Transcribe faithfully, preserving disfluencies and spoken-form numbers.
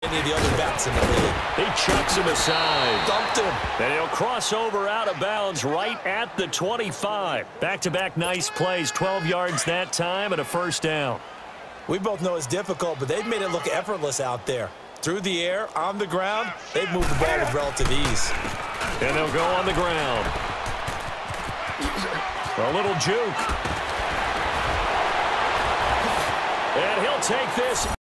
any of the other backs in the league. He chucks him aside. Dumped him. And he'll cross over out of bounds right at the twenty-five. Back-to-back nice plays, twelve yards that time and a first down. We both know it's difficult, but they've made it look effortless out there. Through the air, on the ground, they've moved the ball with relative ease. And they'll go on the ground. A little juke. And he'll take this